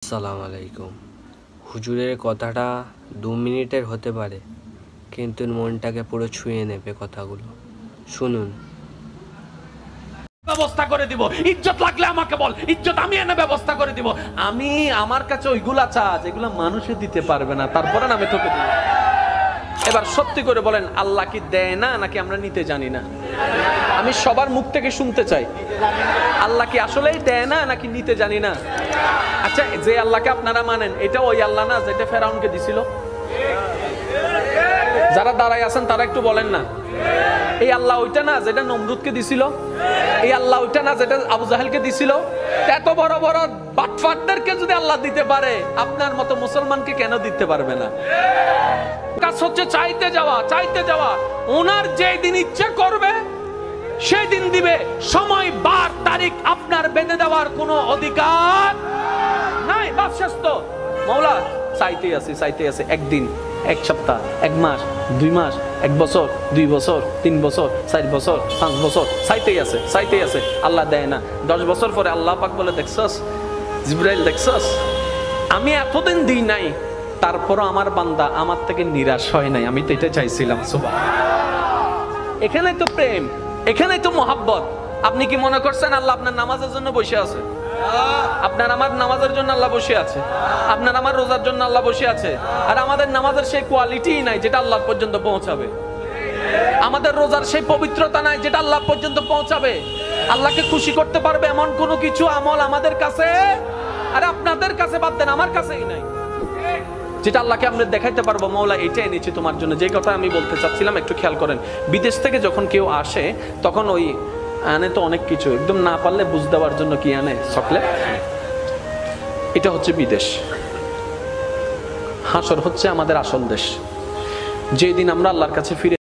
আসসালামু আলাইকুম। হুজুরের কথাটা 2 মিনিটের হতে পারে, কিন্তু মনটাকে পুরো ছুঁয়ে নেবে কথাগুলো। শুনুন। ব্যবস্থা করে দিব, ইজ্জত লাগলে আমাকে বল, ইজ্জত আমি এনে ব্যবস্থা করে দিব। আমি আমার কাছে ওইগুলা চা যেগুলা মানুষে দিতে পারবে না, তারপরে আমি তোকে দিব। এবার সত্যি করে বলেন, আল্লাহ কি দেয় না নাকি আমরা নিতে জানি না? আমি সবার মুখ থেকে শুনতে চাই, আল্লাহ কি আসলেই দেয় না নাকি নিতে জানি না? আচ্ছা, যে আল্লাহকে আপনারা মানেন, এটা ওই আল্লাহ না যেটা ফেরাউনকে দিছিল? যারা দাঁড়ায় আছেন তারা একটু বলেন না, এই আল্লাহ ওইটা না যেটা নমরুদকে দিছিল? এই আল্লাহ ওইটা না যেটা আবু জাহেলকে দিছিল? এত বড় বড় বাটফাটদেরকে যদি আল্লাহ দিতে পারে, আপনার মতো মুসলমানকে কেন দিতে পারবে না? কাজ হচ্ছে চাইতে যাওয়া, চাইতে যাওয়া। ওনার যেই দিন ইচ্ছা করবে সেই দিন দিবে। সময়, বার, তারিখ আপনার বেঁধে দেওয়ার কোনো অধিকার নাই। বাস শেষ তো। মওলা চাইতে আছে, চাইতে আছে। একদিন, এক সপ্তাহ, এক মাস, 2 মাস, 1 বছর, 2 বছর, 3 বছর, 4 বছর, 5 বছর, চাইতেই আছে, চাইতেই আছে। আল্লাহ দেয় না। 10 বছর পরে আল্লাহ পাক বলে, দেখছস জিবরাইল, দেখছস আমি এতদিন দিই নাই, তারপরও আমার বান্দা আমার থেকে নিরাশ হয় নাই। আমি তো এটা চাইছিলাম। সুবহানাল্লাহ। এখানেই তো প্রেম, এখানেই তো মহাব্বত। আপনি কি মনে করছেন আল্লাহ আপনার নামাজের জন্য বসে আছে? আপনার আমার নামাজের জন্য আল্লাহ বসে আছে, আপনার আমার রোজার জন্য আল্লাহ বসে আছে। আর আমাদের নামাজের সেই কোয়ালিটি নাই যেটা আল্লাহ পর্যন্ত পৌঁছাবে। আমাদের রোজার সেই পবিত্রতা নাই যেটা আল্লাহ পর্যন্ত পৌঁছাবে। আল্লাহকে খুশি করতে পারবে এমন কোনো কিছু আমল আমাদের কাছে, আর আপনাদের কাছে বাদ দেন, আমার কাছেই নাই, যেটা আল্লাহকে আমরা দেখাইতে পারবো মওলা এটা এনেছি তোমার জন্য। যে কথা আমি বলতে চাচ্ছিলাম, একটু খেয়াল করেন। বিদেশ থেকে যখন কেউ আসে তখন ওই আনে তো অনেক কিছু, একদম না পারলে বুঝ দেওয়ার জন্য কি আনে? চকলেট। এটা হচ্ছে বিদেশ। হাসর হচ্ছে আমাদের আসল দেশ। যেদিন আমরা আল্লাহর কাছে ফিরে